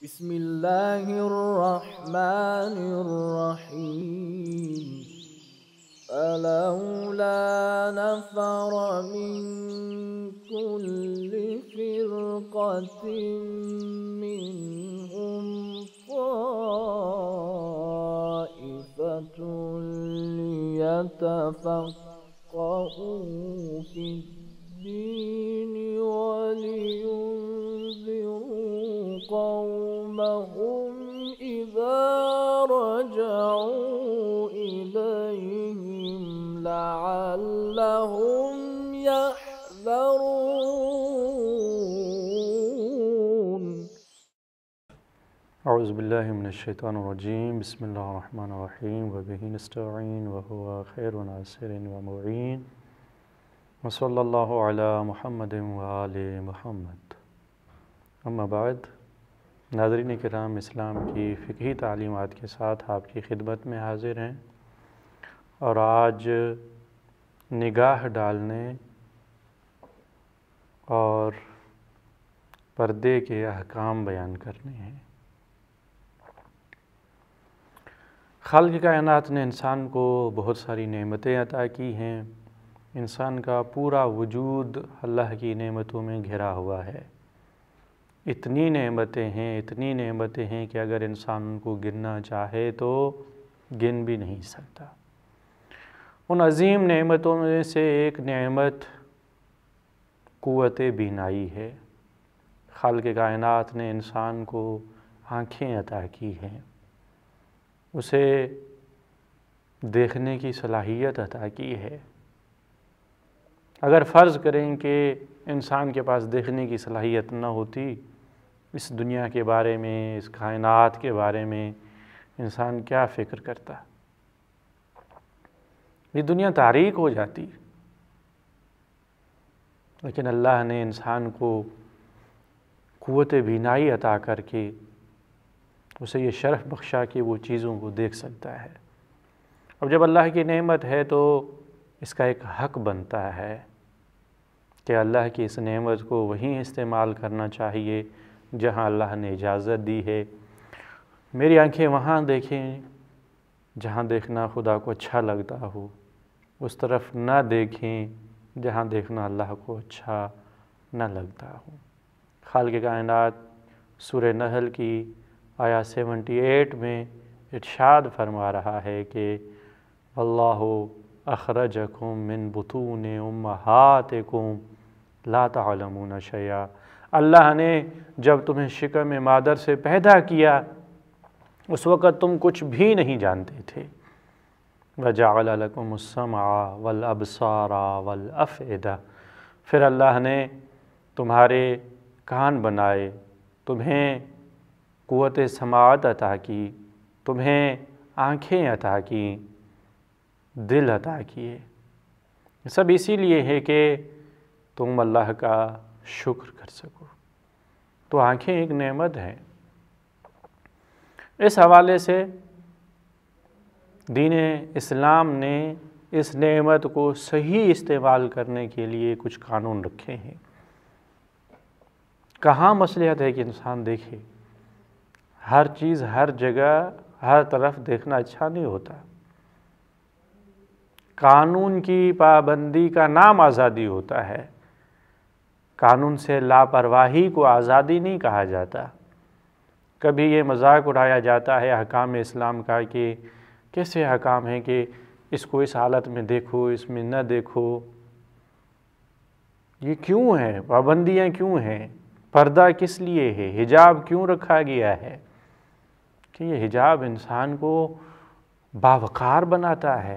بسم اللہ الرحمن الرحیم فلولا نفر من كل فرقة منهم طائفة ليتفقهوا في الدين ولينذروا قومهم إذا رجعوا إليهم لعلهم يحذرون. اعوذ باللہ من الشیطان الرجیم. بسم اللہ الرحمن الرحیم وبہ نستعین وہو خیر ناصر ومعین وصلی اللہ علی محمد وآل محمد. اما بعد، ناظرین کرام، اسلام کی فقہی تعلیمات کے ساتھ آپ کی خدمت میں حاضر ہیں اور آج نگاہ ڈالنے اور پردے کے احکام بیان کرنے ہیں. خالق کائنات نے انسان کو بہت ساری نعمتیں عطا کی ہیں. انسان کا پورا وجود اللہ کی نعمتوں میں گھرا ہوا ہے. اتنی نعمتیں ہیں کہ اگر انسان ان کو گننا چاہے تو گن بھی نہیں سکتا. ان عظیم نعمتوں میں سے ایک نعمت قوت بینائی ہے. خالق کائنات نے انسان کو آنکھیں عطا کی ہیں، اسے دیکھنے کی صلاحیت عطا کی ہے. اگر فرض کریں کہ انسان کے پاس دیکھنے کی صلاحیت نہ ہوتی، اس دنیا کے بارے میں، اس کائنات کے بارے میں انسان کیا فکر کرتا؟ یہ دنیا تاریک ہو جاتی. لیکن اللہ نے انسان کو قوت بینائی عطا کر کے اسے یہ شرف بخشا کہ وہ چیزوں کو دیکھ سکتا ہے. اب جب اللہ کی نعمت ہے تو اس کا ایک حق بنتا ہے کہ اللہ کی اس نعمت کو وہیں استعمال کرنا چاہیے جہاں اللہ نے اجازت دی ہے. میری آنکھیں وہاں دیکھیں جہاں دیکھنا خدا کو اچھا لگتا ہو، اس طرف نہ دیکھیں جہاں دیکھنا اللہ کو اچھا نہ لگتا ہو. خالق کائنات سورہ نحل کی آیت 78 میں ارشاد فرما رہا ہے کہ اللہ اخرجکم من بطون امہاتکم لا تعلمون شیئا. اللہ نے جب تمہیں شکم مادر سے پیدا کیا اس وقت تم کچھ بھی نہیں جانتے تھے. وَجَعَلَ لَكُمُ السَّمْعَ وَالْأَبْصَارَ وَالْأَفْئِدَةَ. پھر اللہ نے تمہارے کان بنائے، تمہیں قوت سماعت عطا کی، تمہیں آنکھیں عطا کی، دل عطا کیے. سب اسی لیے ہے کہ تم اللہ کا شکر کر سکو. تو آنکھیں ایک نعمت ہے. اس حوالے سے دین اسلام نے اس نعمت کو صحیح استعمال کرنے کے لیے کچھ قانون رکھے ہیں. کہاں مصلحت ہے کہ انسان دیکھے؟ ہر چیز ہر جگہ ہر طرف دیکھنا اچھا نہیں ہوتا. قانون کی پابندی کا نام آزادی ہوتا ہے. قانون سے لاپرواہی کو آزادی نہیں کہا جاتا. کبھی یہ مذاق اڑایا جاتا ہے احکام اسلام کا کہ کیسے احکام ہیں کہ اس کو اس حالت میں دیکھو، اس میں نہ دیکھو. یہ کیوں ہے؟ پابندیاں کیوں ہیں؟ پردہ کس لیے ہے؟ حجاب کیوں رکھا گیا ہے؟ کہ یہ حجاب انسان کو باوقار بناتا ہے،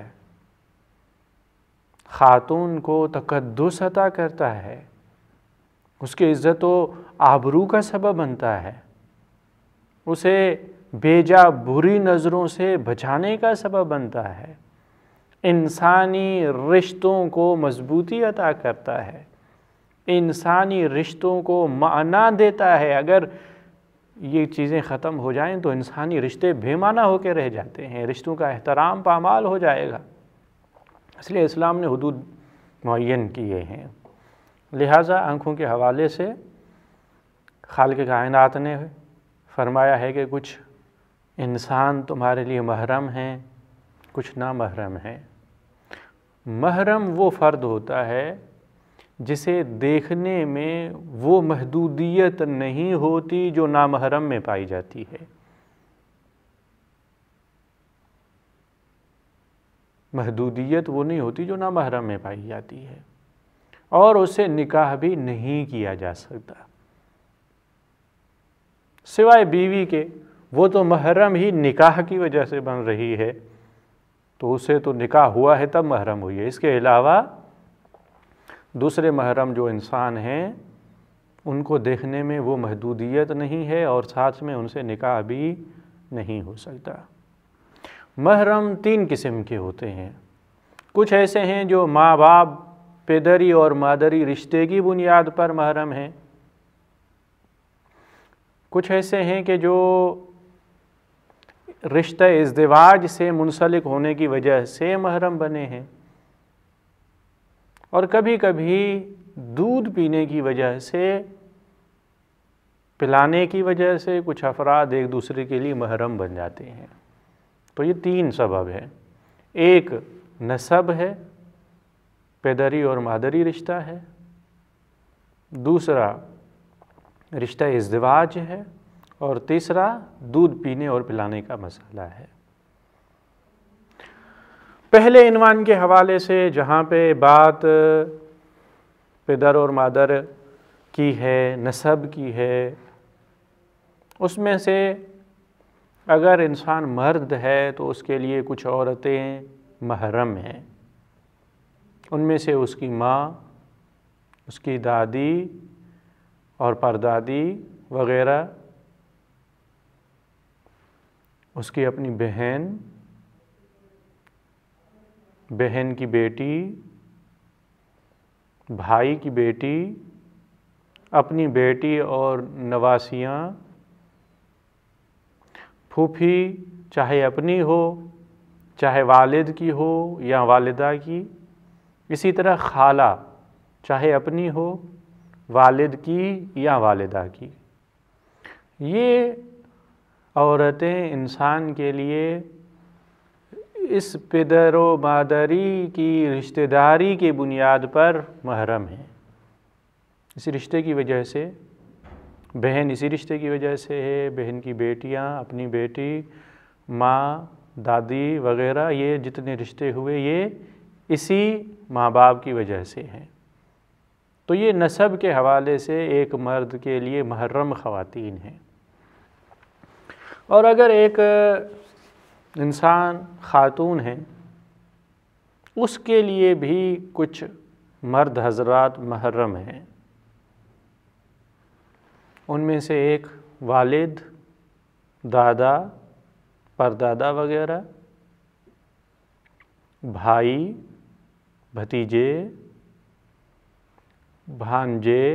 خاتون کو تقدس عطا کرتا ہے، اس کی عزت و آبرو کا سبب بنتا ہے، اسے بیجا بری نظروں سے بچانے کا سبب بنتا ہے، انسانی رشتوں کو مضبوطی عطا کرتا ہے، انسانی رشتوں کو معنی دیتا ہے. اگر یہ چیزیں ختم ہو جائیں تو انسانی رشتے بے معنی ہو کے رہ جاتے ہیں، رشتوں کا احترام پامال ہو جائے گا. اس لیے اسلام نے حدود معین کیے ہیں. لہٰذا آنکھوں کے حوالے سے خالق کائنات نے فرمایا ہے کہ کچھ انسان تمہارے لیے محرم ہیں، کچھ نامحرم ہیں۔ محرم وہ فرد ہوتا ہے جسے دیکھنے میں وہ محدودیت نہیں ہوتی جو نامحرم میں پائی جاتی ہے۔ محدودیت وہ نہیں ہوتی جو نامحرم میں پائی جاتی ہے، اور اسے نکاح بھی نہیں کیا جا سکتا سوائے بیوی کے۔ وہ تو محرم ہی نکاح کی وجہ سے بن رہی ہے، تو اسے تو نکاح ہوا ہے تب محرم ہوئی ہے۔ اس کے علاوہ دوسرے محرم جو انسان ہیں ان کو دیکھنے میں وہ محدودیت نہیں ہے، اور ساتھ میں ان سے نکاح بھی نہیں ہو سکتا۔ محرم 3 قسم کے ہوتے ہیں۔ کچھ ایسے ہیں جو ماں باپ، پدری اور مادری رشتے کی بنیاد پر محرم ہیں۔ کچھ ایسے ہیں کہ جو رشتہ ازدواج سے منسلک ہونے کی وجہ سے محرم بنے ہیں، اور کبھی کبھی دودھ پینے کی وجہ سے، پلانے کی وجہ سے کچھ افراد ایک دوسرے کے لیے محرم بن جاتے ہیں۔ تو یہ 3 سبب ہیں۔ ایک نسب ہے، پدری اور مادری رشتہ ہے۔ دوسرا رشتہ ازدواج ہے، اور تیسرا دودھ پینے اور پلانے کا مسئلہ ہے۔ پہلے عنوان کے حوالے سے جہاں پہ بات پدر اور مادر کی ہے، نسب کی ہے، اس میں سے اگر انسان مرد ہے تو اس کے لیے کچھ عورتیں محرم ہیں۔ ان میں سے اس کی ماں، اس کی دادی اور پردادی وغیرہ، اس کی اپنی بہن، بہن کی بیٹی، بھائی کی بیٹی، اپنی بیٹی اور نواسیاں، پھوپھی چاہے اپنی ہو، چاہے والد کی ہو یا والدہ کی، اسی طرح خالہ چاہے اپنی ہو، والد کی یا والدہ کی۔ یہ عورتیں انسان کے لیے اس پدر و مادری کی رشتہ داری کی بنیاد پر محرم ہیں۔ اسی رشتے کی وجہ سے، بہن اسی رشتے کی وجہ سے ہے، بہن کی بیٹیاں، اپنی بیٹی، ماں، دادی وغیرہ، یہ جتنے رشتے ہوئے یہ اسی ماں باپ کی وجہ سے ہیں۔ تو یہ نسب کے حوالے سے ایک مرد کے لیے محرم خواتین ہیں۔ اور اگر ایک انسان خاتون ہے، اس کے لیے بھی کچھ مرد حضرات محرم ہیں۔ ان میں سے ایک والد، دادا، پردادا وغیرہ، بھائی، بھتیجے، بھانجے،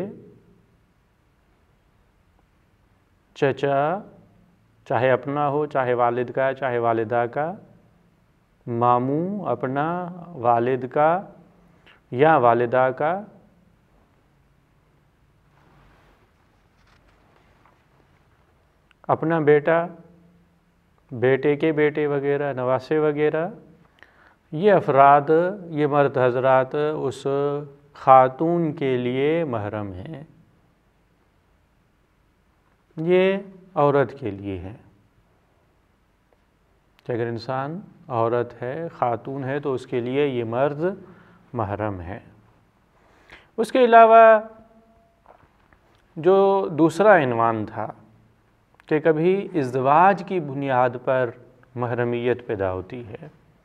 چچا، چاہے اپنا ہو چاہے والد کا چاہے والدہ کا، ماموں اپنا والد کا یا والدہ کا، اپنا بیٹا، بیٹے کے بیٹے وغیرہ، نواسے وغیرہ، یہ افراد، یہ مرد حضرات اس خاتون کے لیے محرم ہیں۔ یہ عورت کے لیے ہے کہ اگر انسان عورت ہے، خاتون ہے، تو اس کے لیے یہ مرد محرم ہے۔ اس کے علاوہ جو دوسرا عنوان تھا کہ کبھی ازدواج کی بنیاد پر محرمیت پیدا ہوتی ہے۔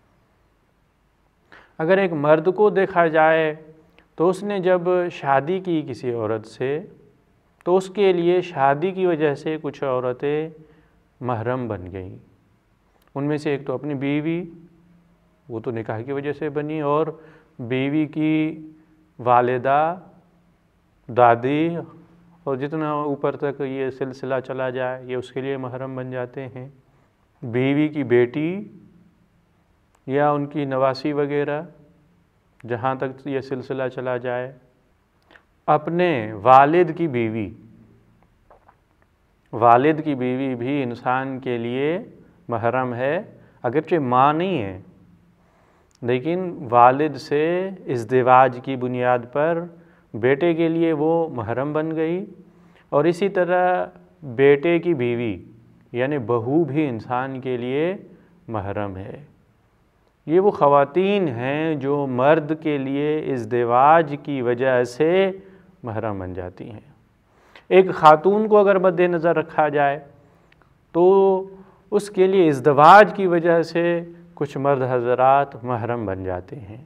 اگر ایک مرد کو دیکھا جائے تو اس نے جب شادی کی کسی عورت سے، تو اس کے لیے شادی کی وجہ سے کچھ عورتیں محرم بن گئیں۔ ان میں سے ایک تو اپنی بیوی، وہ تو نکاح کی وجہ سے بنی، اور بیوی کی والدہ، دادی، اور جتنا اوپر تک یہ سلسلہ چلا جائے یہ اس کے لیے محرم بن جاتے ہیں۔ بیوی کی بیٹی یا ان کی نواسی وغیرہ، جہاں تک یہ سلسلہ چلا جائے، اپنے والد کی بیوی، والد کی بیوی بھی انسان کے لیے محرم ہے، اگرچہ ماں نہیں ہے، لیکن والد سے ازدواج کی بنیاد پر بیٹے کے لیے وہ محرم بن گئی، اور اسی طرح بیٹے کی بیوی یعنی بہو بھی انسان کے لیے محرم ہے۔ یہ وہ خواتین ہیں جو مرد کے لیے ازدواج کی وجہ سے محرم بن جاتی ہیں۔ ایک خاتون کو اگر مد نظر رکھا جائے تو اس کے لیے ازدواج کی وجہ سے کچھ مرد حضرات محرم بن جاتے ہیں۔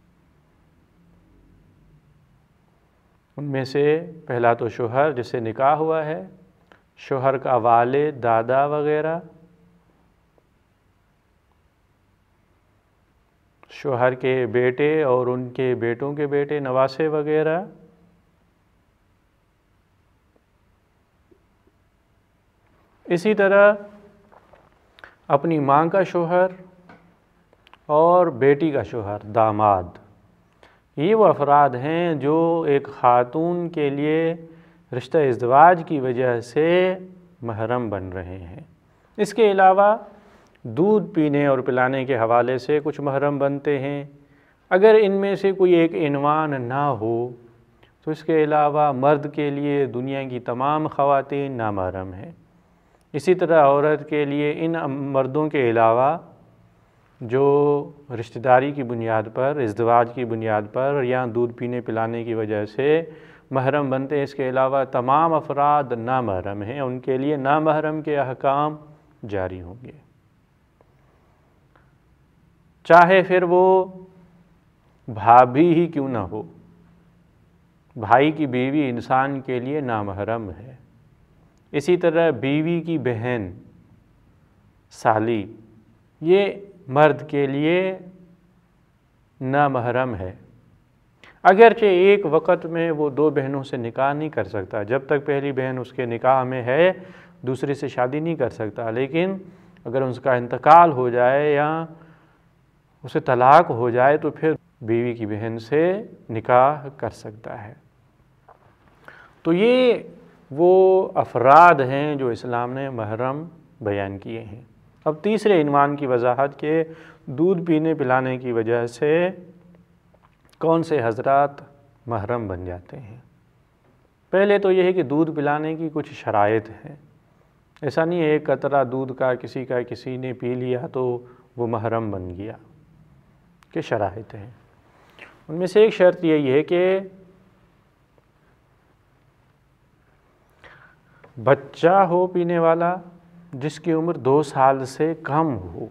ان میں سے پہلا تو شوہر جس سے نکاح ہوا ہے، شوہر کا والد، دادا وغیرہ، شوہر کے بیٹے اور ان کے بیٹوں کے بیٹے، نواسے وغیرہ، اسی طرح اپنی ماں کا شوہر اور بیٹی کا شوہر، داماد۔ یہ وہ افراد ہیں جو ایک خاتون کے لیے رشتہ ازدواج کی وجہ سے محرم بن رہے ہیں۔ اس کے علاوہ دودھ پینے اور پلانے کے حوالے سے کچھ محرم بنتے ہیں۔ اگر ان میں سے کوئی ایک عنوان نہ ہو تو اس کے علاوہ مرد کے لیے دنیا کی تمام خواتین نامحرم ہیں۔ اسی طرح عورت کے لیے ان مردوں کے علاوہ جو رشتہ داری کی بنیاد پر، ازدواج کی بنیاد پر یا دودھ پینے پلانے کی وجہ سے محرم بنتے ہیں، اس کے علاوہ تمام افراد نامحرم ہیں، ان کے لیے نامحرم کے احکام جاری ہوں گے، چاہے پھر وہ بھابھی ہی کیوں نہ ہو۔ بھائی کی بیوی انسان کے لیے نامحرم ہے، اسی طرح بیوی کی بہن، سالی، یہ مرد کے لیے نامحرم ہے، اگرچہ ایک وقت میں وہ دو بہنوں سے نکاح نہیں کر سکتا، جب تک پہلی بہن اس کے نکاح میں ہے دوسری سے شادی نہیں کر سکتا، لیکن اگر اس کا انتقال ہو جائے یا اسے طلاق ہو جائے تو پھر بیوی کی بہن سے نکاح کر سکتا ہے۔ تو یہ وہ افراد ہیں جو اسلام نے محرم بیان کیے ہیں۔ اب تیسرے عنوان کی وضاحت کہ دودھ پینے پلانے کی وجہ سے کون سے حضرات محرم بن جاتے ہیں۔ پہلے تو یہ ہے کہ دودھ پلانے کی کچھ شرائط ہیں، ایسا نہیں ہے ایک قطرہ دودھ کا کسی نے پی لیا تو وہ محرم بن گیا، کہ شرائط ہیں۔ ان میں سے ایک شرط یہی ہے کہ بچہ ہو پینے والا جس کی عمر 2 سال سے کم ہو،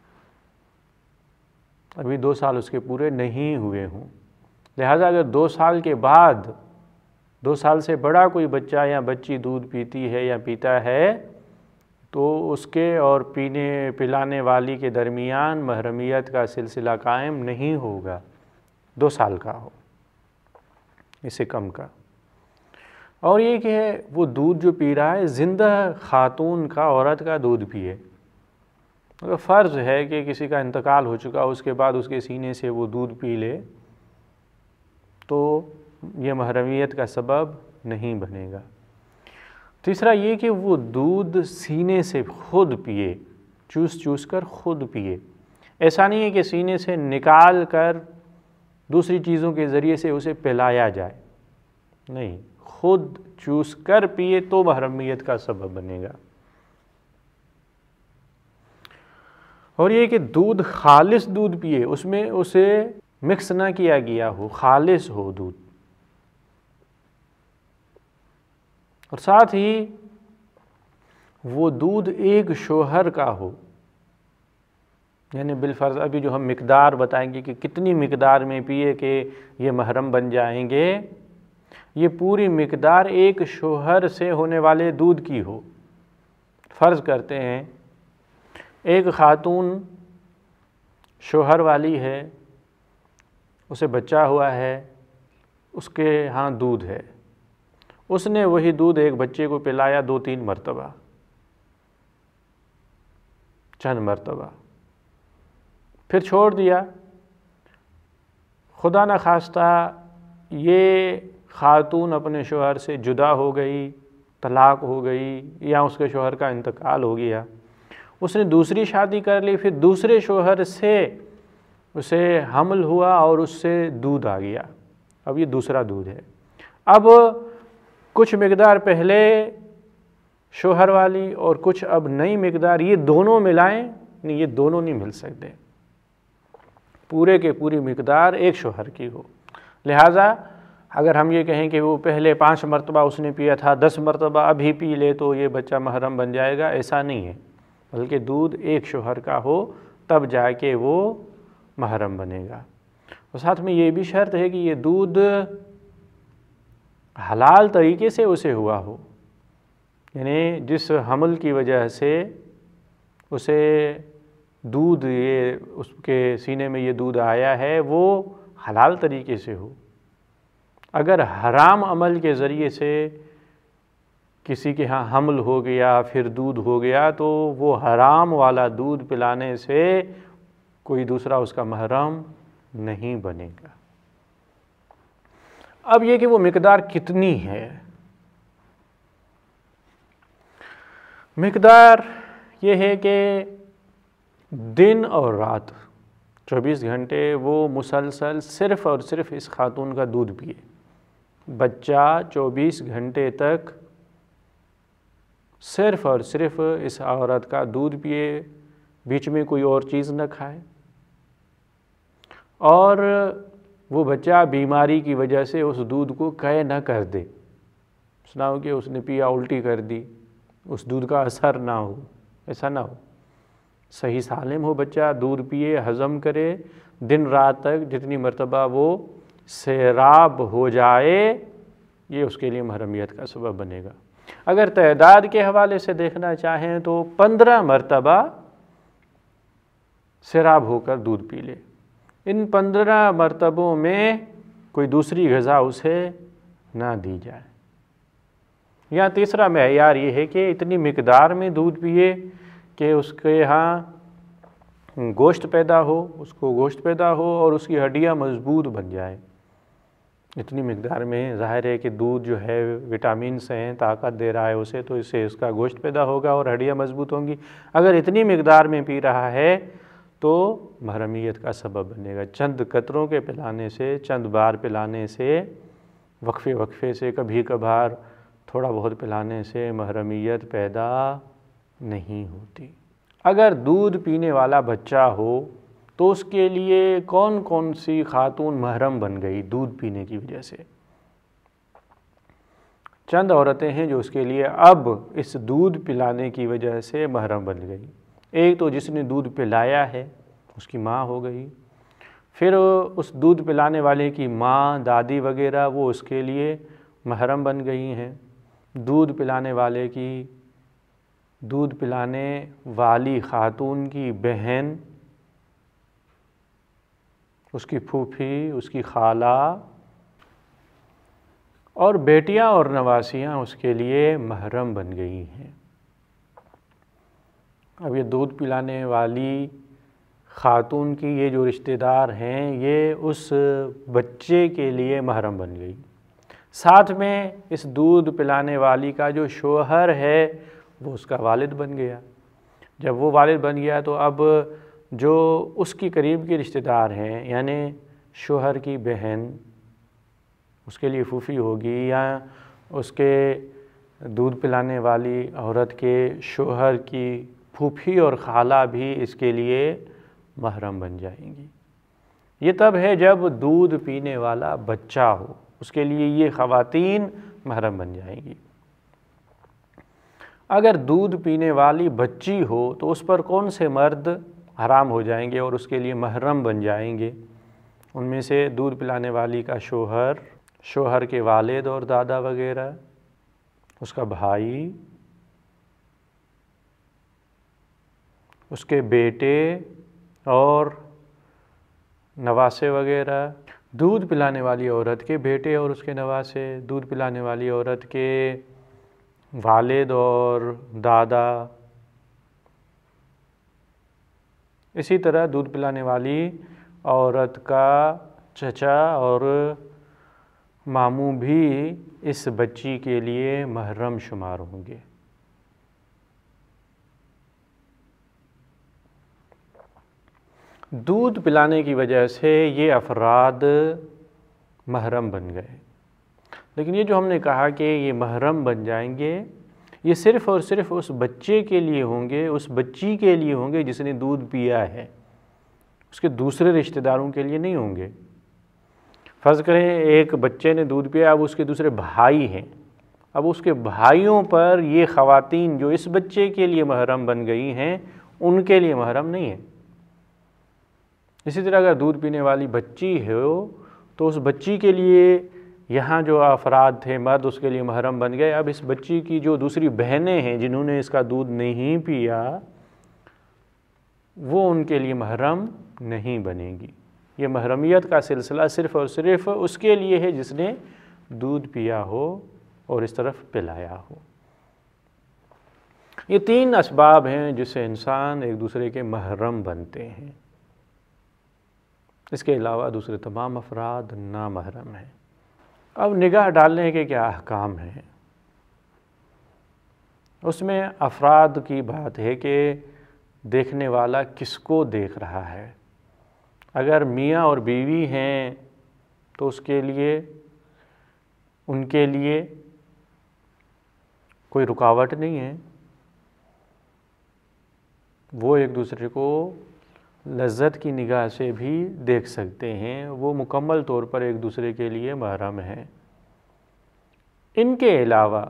ابھی 2 سال اس کے پورے نہیں ہوئے ہوں، لہذا اگر 2 سال کے بعد 2 سال سے بڑا کوئی بچہ یا بچی دودھ پیتی ہے یا پیتا ہے تو اس کے اور پینے پلانے والی کے درمیان محرمیت کا سلسلہ قائم نہیں ہوگا، 2 سال کا ہو، اس سے کم کا۔ اور یہ کہ وہ دودھ جو پی رہا ہے زندہ خاتون کا، عورت کا دودھ پیے۔ اگر فرض ہے کہ کسی کا انتقال ہو چکا، اس کے بعد اس کے سینے سے وہ دودھ پی لے تو یہ محرمیت کا سبب نہیں بنے گا۔ تیسرا یہ کہ وہ دودھ سینے سے خود پیے، چوس کر خود پیے، ایسا نہیں ہے کہ سینے سے نکال کر دوسری چیزوں کے ذریعے سے اسے پلایا جائے، نہیں، خود چوس کر پیے تو محرمیت کا سبب بنے گا۔ اور یہ کہ دودھ خالص دودھ پیے، اس میں اسے مکس نہ کیا گیا ہو، خالص ہو دودھ، اور ساتھ ہی وہ دودھ ایک شوہر کا ہو، یعنی بالفرض ابھی جو ہم مقدار بتائیں گے کہ کتنی مقدار میں پیے کہ یہ محرم بن جائیں گے، یہ پوری مقدار ایک شوہر سے ہونے والے دودھ کی ہو۔ فرض کرتے ہیں ایک خاتون شوہر والی ہے، اسے بچہ ہوا ہے، اس کے ہاں دودھ ہے، اس نے وہی دودھ ایک بچے کو پلایا 2-3 مرتبہ، چند مرتبہ، پھر چھوڑ دیا، خدا نخواستہ یہ خاتون اپنے شوہر سے جدا ہو گئی طلاق ہو گئی یا اس کے شوہر کا انتقال ہو گیا، اس نے دوسری شادی کر لی، پھر دوسرے شوہر سے اسے حمل ہوا اور اس سے دودھ آ گیا، اب یہ دوسرا دودھ ہے۔ اب کچھ مقدار پہلے شوہر والی اور کچھ اب نئی مقدار، یہ دونوں ملائیں نہیں، یہ دونوں نہیں مل سکتے، پورے کے پوری مقدار ایک شوہر کی ہو۔ لہٰذا اگر ہم یہ کہیں کہ وہ پہلے 5 مرتبہ اس نے پیا تھا، 10 مرتبہ ابھی پی لے تو یہ بچہ محرم بن جائے گا، ایسا نہیں ہے، بلکہ دودھ ایک شوہر کا ہو تب جا کے وہ محرم بنے گا۔ اور ساتھ میں یہ بھی شرط ہے کہ یہ دودھ حلال طریقے سے اسے ہوا ہو، یعنی جس حمل کی وجہ سے اسے دودھ، یہ اس کے سینے میں یہ دودھ آیا ہے، وہ حلال طریقے سے ہو۔ اگر حرام عمل کے ذریعے سے کسی کے ہاں حمل ہو گیا پھر دودھ ہو گیا تو وہ حرام والا دودھ پلانے سے کوئی دوسرا اس کا محرم نہیں بنے گا۔ اب یہ کہ وہ مقدار کتنی ہے، مقدار یہ ہے کہ دن اور رات 24 گھنٹے وہ مسلسل صرف اور صرف اس خاتون کا دودھ پیے، بچہ 24 گھنٹے تک صرف اور صرف اس عورت کا دودھ پیے، بیچ میں کوئی اور چیز نہ کھائے، اور وہ بچہ بیماری کی وجہ سے اس دودھ کو قے نہ کر دے، سنا ہو کہ اس نے پیا الٹی کر دی، اس دودھ کا اثر نہ ہو، ایسا نہ ہو، صحیح سالم ہو بچہ، دودھ پیے، ہضم کرے، دن رات تک جتنی مرتبہ وہ سیراب ہو جائے یہ اس کے لیے محرمیت کا سبب بنے گا۔ اگر تعداد کے حوالے سے دیکھنا چاہیں تو 15 مرتبہ سیراب ہو کر دودھ پی لے، ان 15 مرتبوں میں کوئی دوسری غذا اسے نہ دی جائے۔ یہاں تیسرا معیار یہ ہے کہ اتنی مقدار میں دودھ پیے کہ اس کے ہاں گوشت پیدا ہو، اس کو گوشت پیدا ہو اور اس کی ہڈیاں مضبوط بن جائیں۔ اتنی مقدار میں ظاہر ہے کہ دودھ جو ہے وٹامن سے ہیں، طاقت دے رہا ہے اسے، تو اس سے اس کا گوشت پیدا ہوگا اور ہڈیاں مضبوط ہوں گی۔ اگر اتنی مقدار میں پی رہا ہے تو محرمیت کا سبب بنے گا۔ چند قطروں کے پلانے سے، چند بار پلانے سے، وقفے وقفے سے، کبھی کبھار تھوڑا بہت پلانے سے محرمیت پیدا نہیں ہوتی۔ اگر دودھ پینے والا بچہ ہو تو اس کے لیے کون کون سی خاتون محرم بن گئی دودھ پینے کی وجہ سے؟ چند عورتیں ہیں جو اس کے لیے اب اس دودھ پلانے کی وجہ سے محرم بن گئی۔ ایک تو جس نے دودھ پلایا ہے، اس کی ماں ہو گئی، پھر اس دودھ پلانے والے کی ماں، دادی وغیرہ وہ اس کے لیے محرم بن گئی ہیں۔ دودھ پلانے والے کی، دودھ پلانے والی خاتون کی بہن، اس کی پھوپھی، اس کی خالہ اور بیٹیاں اور نواسیاں اس کے لیے محرم بن گئی ہیں۔ اب یہ دودھ پلانے والی خاتون کی یہ جو رشتہ دار ہیں یہ اس بچے کے لیے محرم بن گئی، ساتھ میں اس دودھ پلانے والی کا جو شوہر ہے وہ اس کا والد بن گیا۔ جب وہ والد بن گیا تو اب جو اس کی قریب کے رشتہ دار ہیں، یعنی شوہر کی بہن، اس کے لیے پھوپھی ہوگی، یا اس کے دودھ پلانے والی عورت کے شوہر کی پھوپھی اور خالہ بھی اس کے لیے محرم بن جائیں گی۔ یہ تب ہے جب دودھ پینے والا بچہ ہو، اس کے لیے یہ خواتین محرم بن جائیں گی۔ اگر دودھ پینے والی بچی ہو تو اس پر کون سے مرد حرام ہو جائیں گے اور اس کے لیے محرم بن جائیں گے؟ ان میں سے دودھ پلانے والی کا شوہر، شوہر کے والد اور دادا وغیرہ، اس کا بھائی، اس کے بیٹے اور نواسے وغیرہ، دودھ پلانے والی عورت کے بیٹے اور اس کے نواسے، دودھ پلانے والی عورت کے والد اور دادا، اسی طرح دودھ پلانے والی عورت کا چچا اور ماموں بھی اس بچی کے لیے محرم شمار ہوں گے۔ دودھ پلانے کی وجہ سے یہ افراد محرم بن گئے، لیکن یہ جو ہم نے کہا کہ یہ محرم بن جائیں گے، یہ صرف اور صرف اس بچے کے لیے ہوں گے، اس بچی کے لیے ہوں گے جس نے دودھ پیا ہے، اس کے دوسرے رشتہ داروں کے لیے نہیں ہوں گے۔ فرض کریں ایک بچے نے دودھ پیا، اب اس کے دوسرے بھائی ہیں، اب اس کے بھائیوں پر یہ خواتین جو اس بچے کے لیے محرم بن گئی ہیں ان کے لیے محرم نہیں ہے۔ اسی طرح اگر دودھ پینے والی بچی ہو تو اس بچی کے لیے یہاں جو افراد تھے مرد اس کے لیے محرم بن گئے، اب اس بچی کی جو دوسری بہنیں ہیں جنہوں نے اس کا دودھ نہیں پیا وہ ان کے لیے محرم نہیں بنے گی۔ یہ محرمیت کا سلسلہ صرف اور صرف اس کے لیے ہے جس نے دودھ پیا ہو اور اس طرف پلایا ہو۔ یہ 3 اسباب ہیں جس سے انسان ایک دوسرے کے محرم بنتے ہیں، اس کے علاوہ دوسرے تمام افراد نامحرم ہیں۔ اب نگاہ ڈالنے کے کیا احکام ہیں؟ اس میں افراد کی بات ہے کہ دیکھنے والا کس کو دیکھ رہا ہے۔ اگر میاں اور بیوی ہیں تو اس کے لیے ان کے لیے کوئی رکاوٹ نہیں ہے، وہ ایک دوسرے کو لذت کی نگاہ سے بھی دیکھ سکتے ہیں، وہ مکمل طور پر ایک دوسرے کے لیے محرم ہیں۔ ان کے علاوہ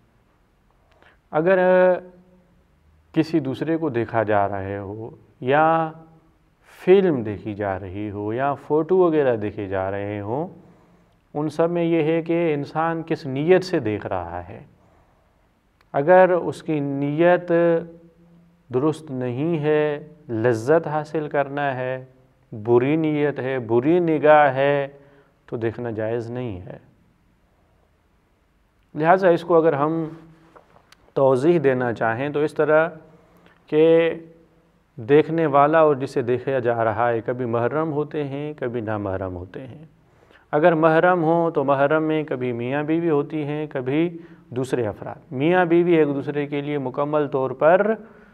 اگر کسی دوسرے کو دیکھا جا رہا ہو یا فلم دیکھی جا رہی ہو یا فوٹو وغیرہ دیکھے جا رہے ہوں، ان سب میں یہ ہے کہ انسان کس نیت سے دیکھ رہا ہے۔ اگر اس کی نیت درست نہیں ہے، لذت حاصل کرنا ہے، بری نیت ہے، بری نگاہ ہے، تو دیکھنا جائز نہیں ہے۔ لہٰذا اس کو اگر ہم توضیح دینا چاہیں تو اس طرح کہ دیکھنے والا اور جسے دیکھا جا رہا ہے کبھی محرم ہوتے ہیں کبھی نامحرم ہوتے ہیں۔ اگر محرم ہوں تو محرم میں کبھی میاں بیوی ہوتی ہیں کبھی دوسرے افراد۔ میاں بیوی ایک دوسرے کے لیے مکمل طور پر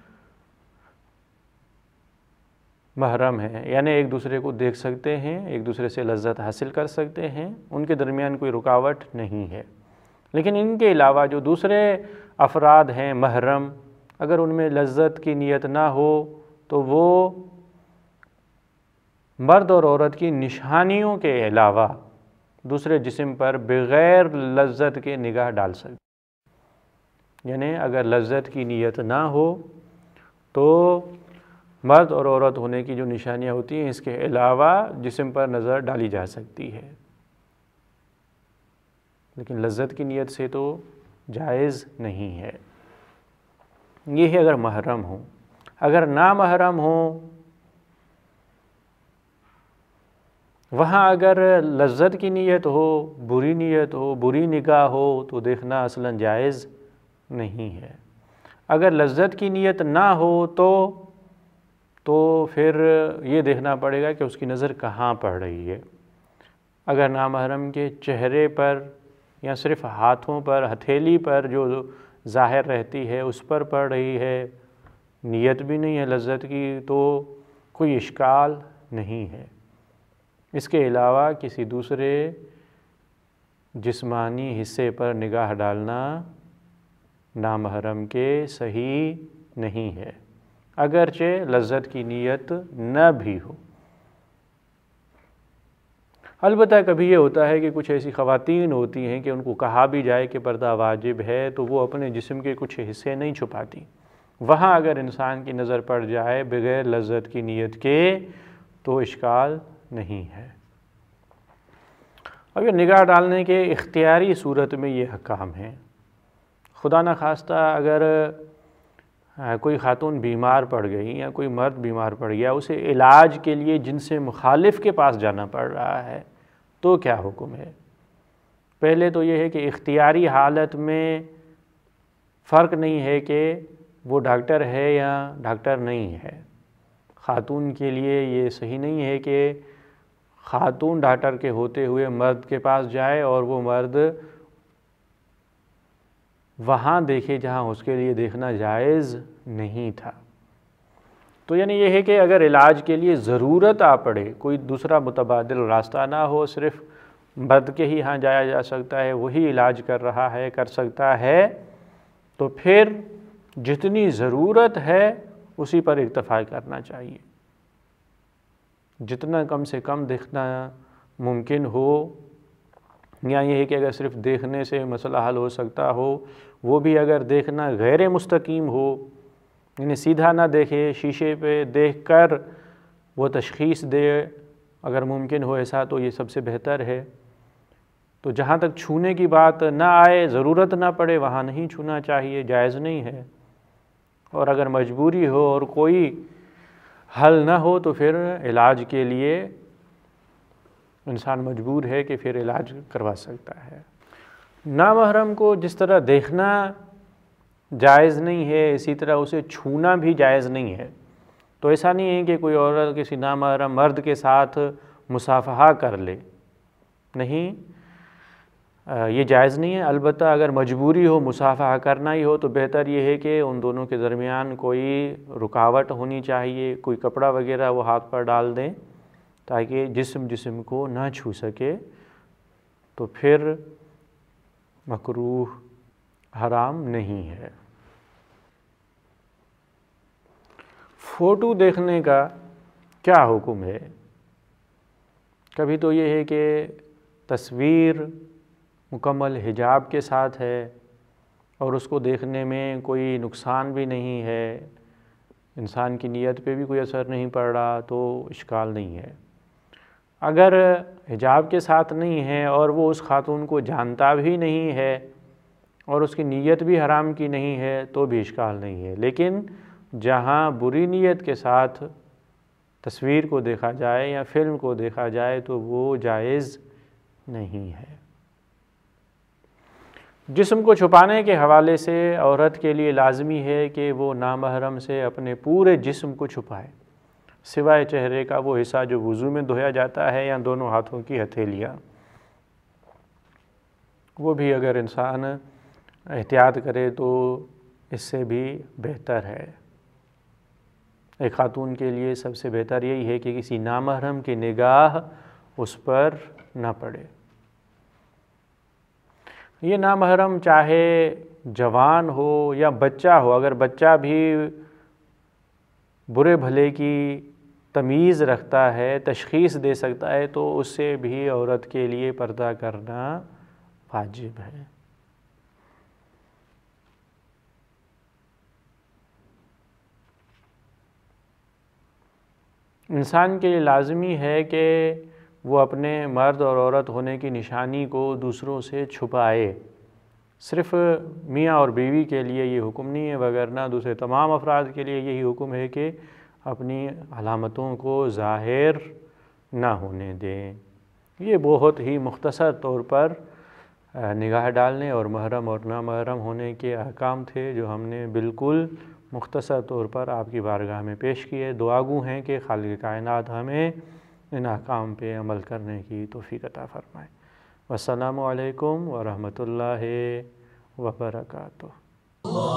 محرم ہیں، یعنی ایک دوسرے کو دیکھ سکتے ہیں، ایک دوسرے سے لذت حاصل کر سکتے ہیں، ان کے درمیان کوئی رکاوٹ نہیں ہے۔ لیکن ان کے علاوہ جو دوسرے افراد ہیں محرم، اگر ان میں لذت کی نیت نہ ہو تو وہ مرد اور عورت کی نشانیوں کے علاوہ دوسرے جسم پر بغیر لذت کے نگاہ ڈال سکتے، یعنی اگر لذت کی نیت نہ ہو تو مرد اور عورت ہونے کی جو نشانیاں ہوتی ہیں اس کے علاوہ جسم پر نظر ڈالی جا سکتی ہے، لیکن لذت کی نیت سے تو جائز نہیں ہے۔ یہ ہے اگر محرم ہوں۔ اگر نامحرم ہوں، وہاں اگر لذت کی نیت ہو، بری نیت ہو، بری نگاہ ہو تو دیکھنا اصلاً جائز نہیں ہے۔ اگر لذت کی نیت نہ ہو تو پھر یہ دیکھنا پڑے گا کہ اس کی نظر کہاں پڑ رہی ہے۔ اگر نامحرم کے چہرے پر یا صرف ہاتھوں پر، ہتھیلی پر جو ظاہر رہتی ہے اس پر پڑ رہی ہے، نیت بھی نہیں ہے لذت کی، تو کوئی اشکال نہیں ہے۔ اس کے علاوہ کسی دوسرے جسمانی حصے پر نگاہ ڈالنا نامحرم کے صحیح نہیں ہے، اگرچہ لذت کی نیت نہ بھی ہو۔ البتہ کبھی یہ ہوتا ہے کہ کچھ ایسی خواتین ہوتی ہیں کہ ان کو کہا بھی جائے کہ پردہ واجب ہے تو وہ اپنے جسم کے کچھ حصے نہیں چھپاتی، وہاں اگر انسان کی نظر پڑ جائے بغیر لذت کی نیت کے تو اشکال نہیں ہے۔ اب یہ نگاہ ڈالنے کے اختیاری صورت میں یہ احکام ہیں۔ خدا نخواستہ اگر کوئی خاتون بیمار پڑ گئی یا کوئی مرد بیمار پڑ گیا، اسے علاج کے لیے جن سے مخالف کے پاس جانا پڑ رہا ہے تو کیا حکم ہے؟ پہلے تو یہ ہے کہ اختیاری حالت میں فرق نہیں ہے کہ وہ ڈاکٹر ہے یا ڈاکٹر نہیں ہے۔ خاتون کے لیے یہ صحیح نہیں ہے کہ خاتون ڈاکٹر کے ہوتے ہوئے مرد کے پاس جائے اور وہ مرد وہاں دیکھے جہاں اس کے لیے دیکھنا جائز نہیں تھا۔ تو یعنی یہ ہے کہ اگر علاج کے لیے ضرورت آ پڑے، کوئی دوسرا متبادل راستہ نہ ہو، صرف مرد کے ہی ہاں جایا جا سکتا ہے، وہی علاج کر رہا ہے، کر سکتا ہے، تو پھر جتنی ضرورت ہے اسی پر اکتفا کرنا چاہیے۔ جتنا کم سے کم دیکھنا ممکن ہو، یا یہ ہے کہ اگر صرف دیکھنے سے مسئلہ حل ہو سکتا ہو، وہ بھی اگر دیکھنا غیر مستقیم ہو، یعنی سیدھا نہ دیکھے، شیشے پہ دیکھ کر وہ تشخیص دے، اگر ممکن ہو ایسا تو یہ سب سے بہتر ہے۔ تو جہاں تک چھونے کی بات نہ آئے، ضرورت نہ پڑے، وہاں نہیں چھونا چاہیے، جائز نہیں ہے۔ اور اگر مجبوری ہو اور کوئی حل نہ ہو تو پھر علاج کے لیے انسان مجبور ہے کہ پھر علاج کروا سکتا ہے۔ نامحرم کو جس طرح دیکھنا جائز نہیں ہے، اسی طرح اسے چھونا بھی جائز نہیں ہے۔ تو ایسا نہیں ہے کہ کوئی عورت کسی نامحرم مرد کے ساتھ مصافحہ کر لے، نہیں، یہ جائز نہیں ہے۔ البتہ اگر مجبوری ہو، مصافحہ کرنا ہی ہو، تو بہتر یہ ہے کہ ان دونوں کے درمیان کوئی رکاوٹ ہونی چاہیے، کوئی کپڑا وغیرہ وہ ہاتھ پر ڈال دیں تاکہ جسم کو نہ چھو سکے، تو پھر مکروہ، حرام نہیں ہے۔ فوٹو دیکھنے کا کیا حکم ہے؟ کبھی تو یہ ہے کہ تصویر مکمل حجاب کے ساتھ ہے اور اس کو دیکھنے میں کوئی نقصان بھی نہیں ہے، انسان کی نیت پہ بھی کوئی اثر نہیں پڑ رہا، تو اشکال نہیں ہے۔ اگر حجاب کے ساتھ نہیں ہے اور وہ اس خاتون کو جانتا بھی نہیں ہے اور اس کی نیت بھی حرام کی نہیں ہے تو بھی اشکال نہیں ہے۔ لیکن جہاں بری نیت کے ساتھ تصویر کو دیکھا جائے یا فلم کو دیکھا جائے تو وہ جائز نہیں ہے۔ جسم کو چھپانے کے حوالے سے عورت کے لیے لازمی ہے کہ وہ نامحرم سے اپنے پورے جسم کو چھپائے، سوائے چہرے کا وہ حصہ جو وضو میں دھویا جاتا ہے یا دونوں ہاتھوں کی ہتھیلیاں، وہ بھی اگر انسان احتیاط کرے تو اس سے بھی بہتر ہے۔ ایک خاتون کے لیے سب سے بہتر یہی ہے کہ کسی نامحرم کی نگاہ اس پر نہ پڑے۔ یہ نامحرم چاہے جوان ہو یا بچہ ہو، اگر بچہ بھی برے بھلے کی تمیز رکھتا ہے، تشخیص دے سکتا ہے، تو اس سے بھی عورت کے لیے پردہ کرنا واجب ہے۔ انسان کے لیے لازمی ہے کہ وہ اپنے مرد اور عورت ہونے کی نشانی کو دوسروں سے چھپائے۔ صرف میاں اور بیوی کے لیے یہ حکم نہیں ہے، وگرنہ دوسرے تمام افراد کے لیے یہی حکم ہے کہ اپنی علامتوں کو ظاہر نہ ہونے دیں۔ یہ بہت ہی مختصر طور پر نگاہ ڈالنے اور محرم اور نامحرم ہونے کے احکام تھے جو ہم نے بالکل مختصر طور پر آپ کی بارگاہ میں پیش کیے۔ دعا گو ہیں کہ خالق کائنات ہمیں ان احکام پہ عمل کرنے کی توفیق عطا فرمائے۔ والسلام علیکم ورحمۃ اللہ وبرکاتہ۔